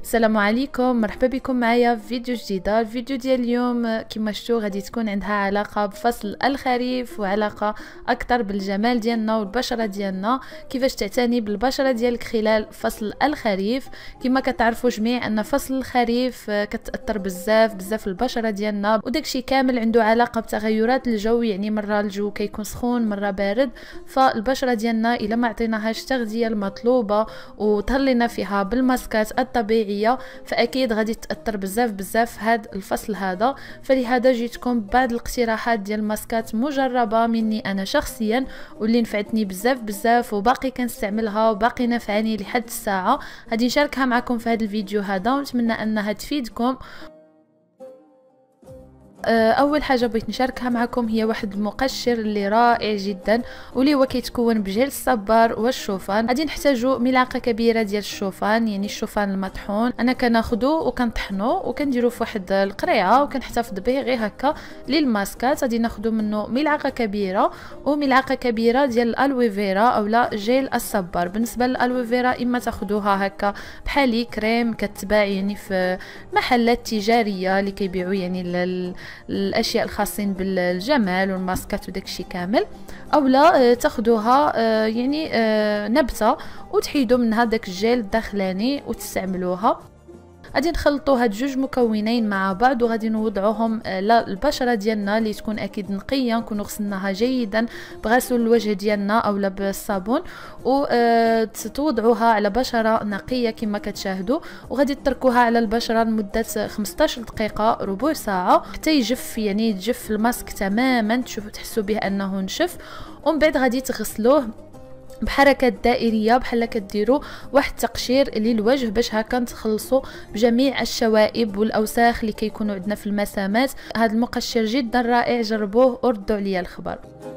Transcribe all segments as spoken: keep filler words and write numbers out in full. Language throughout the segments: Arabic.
السلام عليكم، مرحبا بكم معايا في فيديو جديده. الفيديو ديال اليوم كما شفتوا غادي تكون عندها علاقه بفصل الخريف وعلاقه اكثر بالجمال ديالنا والبشره ديالنا، كيفاش تعتني بالبشره ديالك خلال فصل الخريف. كما كتعرفوا جميع ان فصل الخريف كتاثر بزاف بزاف البشره ديالنا، وداكشي كامل عنده علاقه بتغيرات الجو، يعني مره الجو كيكون سخون مره بارد، فالبشره ديالنا الا ما عطيناهاش التغذيه المطلوبه وتهلينا فيها بالماسكات الطبيعيه فاكيد غادي تاثر بزاف بزاف هاد الفصل هذا. فلهذا جيتكم بعض الاقتراحات ديال ماسكات مجربه مني انا شخصيا واللي نفعتني بزاف بزاف وباقي كنستعملها وباقي نافعاني لحد الساعه. غادي نشاركها معكم في هذا الفيديو هذا ونتمنى انها تفيدكم. اول حاجه بغيت نشاركها معكم هي واحد المقشر اللي رائع جدا واللي هو كيتكون بجيل الصبار والشوفان. غادي نحتاجو ملعقه كبيره ديال الشوفان، يعني الشوفان المطحون. انا كناخذو وكنطحنو وكنديرو في واحد القريعه وكنحتفظ به غير هكا للماسكات. غادي ناخذو منه ملعقه كبيره وملعقه كبيره ديال الالوفيرا اولا جيل الصبار. بالنسبه للالوفيرا اما تاخذوها هكا بحالي كريم كتباع يعني في محلات تجاريه اللي كيبيعوا يعني لل الاشياء الخاصين بالجمال والماسكات وداكشي كامل، اولا تاخذوها يعني نبته وتحيدوا منها داك الجيل الداخلاني وتستعملوها. غادي نخلطوا هاد جوج مكونين مع بعض وغادي نوضعوهم للبشره ديالنا اللي تكون اكيد نقيه، نكونوا غسلناها جيدا بغسول الوجه ديالنا اولا بالصابون، وتوضعوها على بشره نقيه كما كتشاهدوا، وغادي تتركوها على البشره لمده خمسطاش دقيقه ربع ساعه حتى يجف، يعني يجف الماسك تماما تشوفوا تحسوا به انه نشف. ومن بعد غادي تغسلوه بحركات دائريه بحال كديروا واحد التقشير للوجه باش هكا نتخلصوا بجميع الشوائب والاوساخ اللي كيكونوا عندنا في المسامات. هذا المقشر جدا رائع، جربوه وردوا عليا الخبر.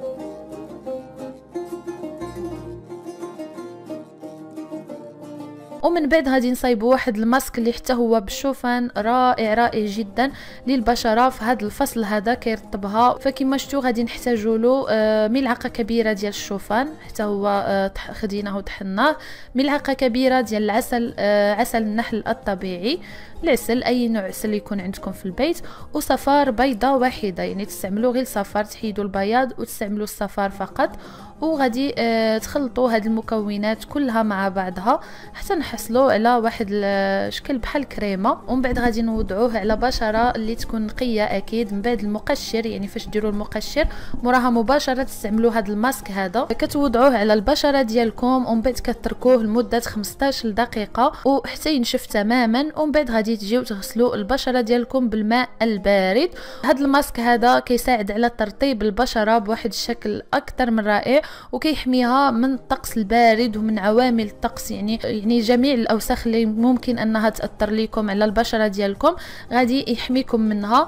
ومن بعد غادي نصايبوا واحد الماسك اللي حتى هو بالشوفان رائع رائع جدا للبشره في هذا الفصل هذا كيرطبها. فكما شفتوا غادي نحتاجوا له ملعقه كبيره ديال الشوفان حتى هو خديناه وطحناه، ملعقه كبيره ديال العسل عسل النحل الطبيعي، العسل اي نوع عسل يكون عندكم في البيت، وصفار بيضه واحده، يعني تستعملوا غير الصفار، تحيدوا البياض وتستعملوا الصفار فقط. وغادي آه تخلطوا هذه المكونات كلها مع بعضها حتى نحصلوا على واحد الشكل بحال كريمه. ومن بعد غادي نوضعوه على بشره اللي تكون نقيه اكيد. من بعد المقشر، يعني فاش ديروا المقشر موراها مباشره تستعملوا هذا الماسك هذا، كتوضعوه على البشره ديالكم ومن بعد كتركوه لمده خمسطاش دقيقه وحتى ينشف تماما. ومن بعد غادي تجيو تغسلوا البشره ديالكم بالماء البارد. هذا الماسك هذا كيساعد على ترطيب البشره بواحد الشكل اكثر من رائع وكيحميها من الطقس البارد ومن عوامل الطقس، يعني يعني جميع الاوساخ اللي ممكن انها تاثر لكم على البشره ديالكم غادي يحميكم منها.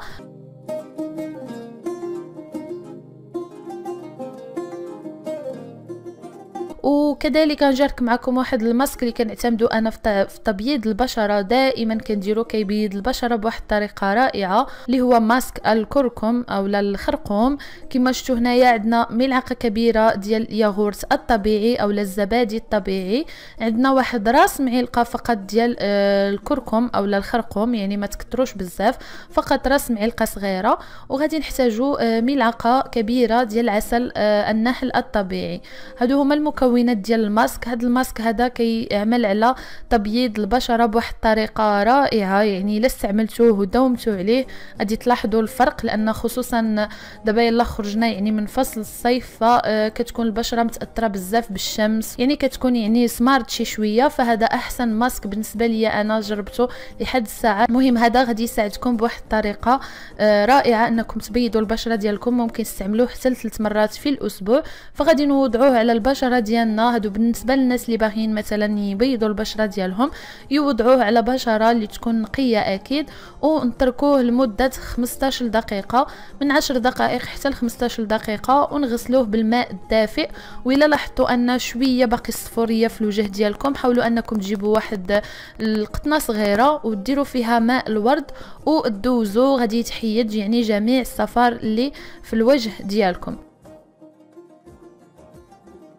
وكذلك نشارك معكم واحد الماسك اللي كنعتمدو انا في تبييض البشره، دائما كنديرو كيبيض البشره بواحد الطريقه رائعه، اللي هو ماسك الكركم اولا الخرقوم. كما شفتوا هنايا عندنا ملعقه كبيره ديال الياغورت الطبيعي اولا الزبادي الطبيعي، عندنا واحد راس معلقه فقط ديال الكركم اولا الخرقوم، يعني ما تكتروش بزاف، فقط راس معلقه صغيره. وغادي نحتاجو ملعقه كبيره ديال عسل النحل الطبيعي. هادو هما المكونات ديال الماسك. هذا الماسك هذا كيعمل على تبييض البشره بواحد الطريقه رائعه، يعني الا استعملتوه وداومتوا عليه غادي تلاحظوا الفرق، لان خصوصا دابا يلا خرجنا يعني من فصل الصيف فكتكون البشره متاثره بزاف بالشمس، يعني كتكون يعني سمارت شي شويه. فهذا احسن ماسك بالنسبه لي، انا جربته لحد الساعه. المهم هذا غادي يساعدكم بواحد الطريقه رائعه انكم تبيضوا البشره ديالكم، ممكن تستعملوه حتى لثلاث مرات في الاسبوع. فغادي نوضعوه على البشره ديالنا. هادو بالنسبه للناس اللي باغيين مثلا يبيضوا البشره ديالهم يوضعوه على بشره اللي تكون نقيه اكيد، ونتركوه لمده خمسطاش دقيقه، من عشر دقائق حتى ل خمسطاش دقيقه، ونغسلوه بالماء الدافئ. وإلا لاحظتوا ان شويه باقي الصفوريه في الوجه ديالكم حاولوا انكم تجيبوا واحد القطنه صغيره وديروا فيها ماء الورد ودوزوا، غادي يتحيد يعني جميع الصفار اللي في الوجه ديالكم.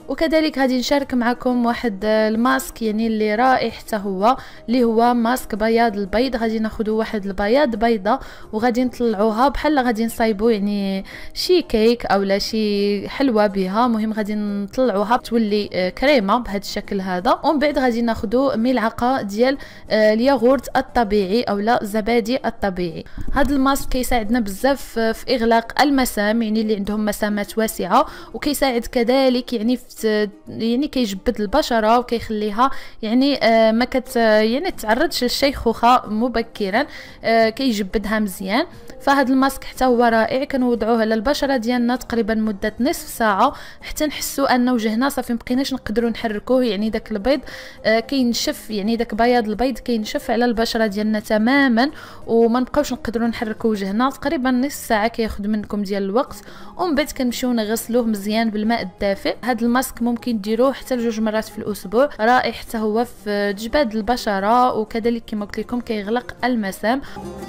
وكذلك غادي نشارك معكم واحد الماسك يعني اللي رائع حتى هو، اللي هو ماسك بياض البيض. غادي ناخذوا واحد البياض بيضه وغادي نطلعوها بحال غادي نصايبوا يعني شي كيك اولا شي حلوه بها. مهم غادي نطلعوها تولي كريمه بهذا الشكل هذا. ومن بعد غادي ناخذوا ملعقه ديال الياغورت الطبيعي اولا الزبادي الطبيعي. هذا الماسك كيساعدنا بزاف في اغلاق المسام، يعني اللي عندهم مسامات واسعه، وكيساعد كذلك يعني في يعني كيجبد البشره وكيخليها يعني آه ما كت يعني تعرضش للشيخوخه مبكرا، آه كيجبدها مزيان. فهذا الماسك حتى هو رائع، كنوضعوه على البشره ديالنا تقريبا مده نصف ساعه حتى نحسوا ان وجهنا صافي مبقيناش نقدروا نحركوه، يعني داك البيض آه كينشف، يعني داك بياض البيض كينشف على البشره ديالنا تماما وما نبقاوش نقدروا نحركوا وجهنا. تقريبا نصف ساعه كياخذ منكم ديال الوقت، ومن بعد كنمشيو نغسلوه مزيان بالماء الدافئ. هذا الماسك ممكن ديروه حتى لجوج مرات في الاسبوع، رائع حتى هو في جباد البشره، وكذلك كما قلت لكم كيغلق المسام.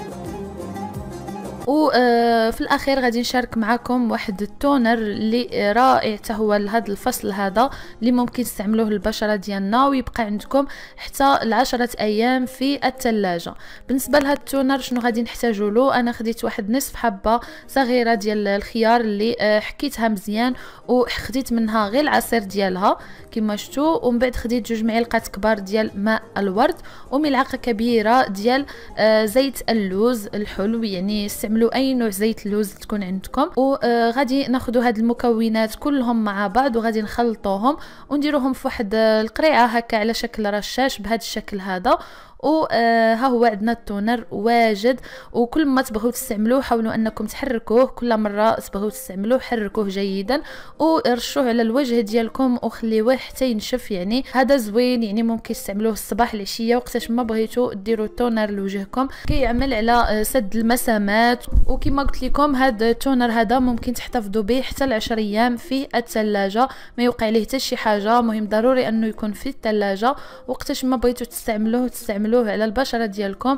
وفي الاخير غادي نشارك معكم واحد التونر اللي رائع حتى هو لهذا الفصل هذا، اللي ممكن تستعملوه للبشره ديالنا ويبقى عندكم حتى لعشرة ايام في الثلاجه. بالنسبه لهذا التونر شنو غادي نحتاجوا له؟ انا خديت واحد نصف حبه صغيره ديال الخيار اللي حكيتها مزيان وخديت منها غير العصير ديالها كما شفتوا، ومن بعد خديت جوج معالق كبار ديال ماء الورد وملعقه كبيره ديال زيت اللوز الحلو، يعني استعملوا اي نوع زيت اللوز تكون عندكم. وغادي ناخذوا هاد المكونات كلهم مع بعض وغادي نخلطوهم ونديروهم في واحد القريعه هكا على شكل رشاش بهذا الشكل هذا. وها هو عندنا التونر واجد. وكل ما تبغوا تستعملوه حاولوا انكم تحركوه، كل مره تبغوا تستعملوه حركوه جيدا ورشوه على الوجه ديالكم وخليوه حتى ينشف. يعني هذا زوين، يعني ممكن تستعملوه الصباح العشيه وقتاش ما بغيتوا ديروا التونر لوجهكم، كيعمل على سد المسامات. وكما قلت لكم هذا التونر هذا ممكن تحتفظوا به حتى لعشر ايام في الثلاجه، ما يوقع عليه حتى شي حاجه. مهم ضروري انه يكون في الثلاجه، وقتاش ما بغيتوا تستعملوه تستعملوه على البشرة ديالكم.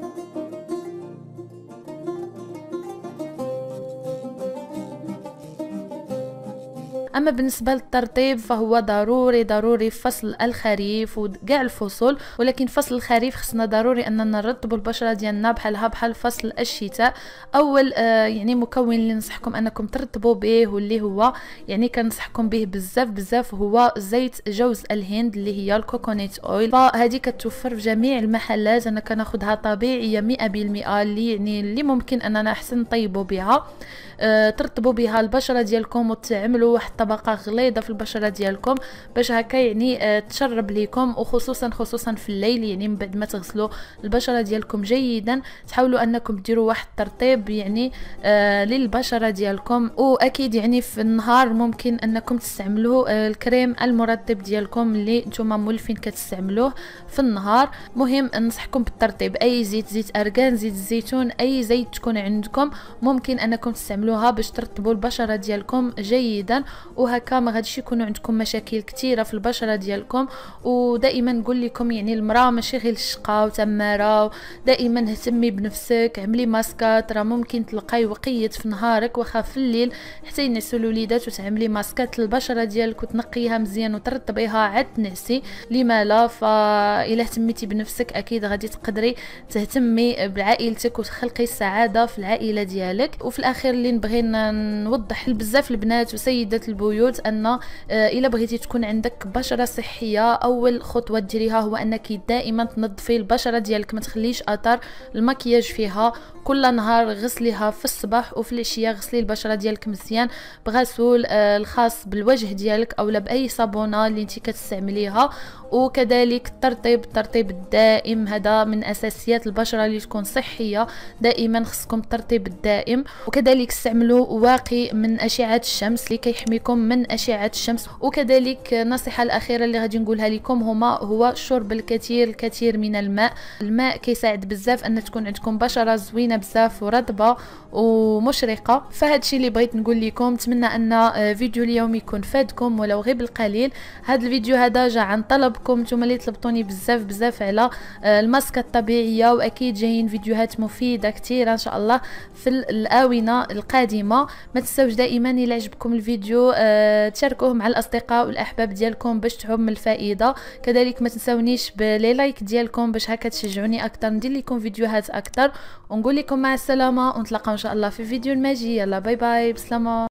اما بالنسبه للترطيب فهو ضروري ضروري في فصل الخريف وكاع الفصول، ولكن فصل الخريف خصنا ضروري اننا نرطبوا البشره ديالنا بحالها بحال فصل الشتاء. اول آه يعني مكون اللي ننصحكم انكم ترطبوا به واللي هو يعني كنصحكم به بزاف بزاف هو زيت جوز الهند اللي هي الكوكونيت اويل. فهذه كتوفر في جميع المحلات، انا كناخذها طبيعيه مئة بالمئة، اللي يعني اللي ممكن اننا احسن نطيبوا بها. أه ترطبوا بها البشره ديالكم وتعملوا واحد طبقه غليظه في البشره ديالكم باش هكا يعني أه تشرب ليكم، وخصوصا خصوصا في الليل، يعني من بعد ما تغسلوا البشره ديالكم جيدا تحاولوا انكم ديروا واحد الترطيب يعني أه للبشره ديالكم. واكيد يعني في النهار ممكن انكم تستعملوا أه الكريم المرطب ديالكم اللي نتوما مولفين كتستعملوه في النهار. مهم ننصحكم بالترطيب، اي زيت زيت ارغان زيت الزيتون اي زيت تكون عندكم ممكن انكم تستعملوه باش ترطبوا البشره ديالكم جيدا، وهكا ما غاديش يكونوا عندكم مشاكل كثيره في البشره ديالكم. ودائما نقول لكم يعني المراه ماشي غير الشقه وتماره، دائما اهتمي بنفسك، عملي ماسكات، راه ممكن تلقاي وقيت في نهارك واخا في الليل حتى ينعسوا الوليدات وتعملي ماسكات للبشره ديالك وتنقيها مزيان وترطبيها عاد تنعسي، لما لا؟ فاذا اهتميتي بنفسك اكيد غادي تقدري تهتمي بعائلتك وتخلقي السعاده في العائله ديالك. وفي الاخير اللي نبغي نوضح لبزاف البنات وسيدات البيوت ان آه الا بغيتي تكون عندك بشره صحيه اول خطوه ديريها هو انك دائما تنظفي البشره ديالك، ما تخليش اثر المكياج فيها. كل نهار غسليها في الصباح وفي العشيه، غسلي البشره ديالك مزيان بغسول آه الخاص بالوجه ديالك اولا باي صابونه اللي انت كتستعمليها. وكذلك الترطيب الترطيب الدائم هذا من اساسيات البشره اللي تكون صحيه، دائما خصكم الترطيب الدائم. وكذلك استعملوا واقي من اشعه الشمس اللي كيحميكم من اشعه الشمس. وكذلك النصيحه الاخيره اللي غادي نقولها لكم هما هو شرب الكثير الكثير من الماء. الماء كيساعد بزاف ان تكون عندكم بشره زوينه بزاف ورطبه ومشرقه. فهذا الشيء اللي بغيت نقول لكم، نتمنى ان فيديو اليوم يكون فادكم ولو غير بالقليل. هذا الفيديو هذا جا عن طلبكم نتوما اللي طلبتوني بزاف بزاف على الماسكه الطبيعيه، واكيد جايين فيديوهات مفيده كثيره ان شاء الله في الاونه القادمه. قادمه. ما تنساوش دائما الى عجبكم الفيديو آه تشاركوه مع الاصدقاء والاحباب ديالكم باش تعم الفائده. كذلك ما تنساونيش بلي لايك ديالكم باش هكا تشجعوني اكثر ندير لكم فيديوهات اكثر. ونقول لكم مع السلامه ونتلاقاو ان شاء الله في فيديو الماجي. يلا باي باي بسلامه.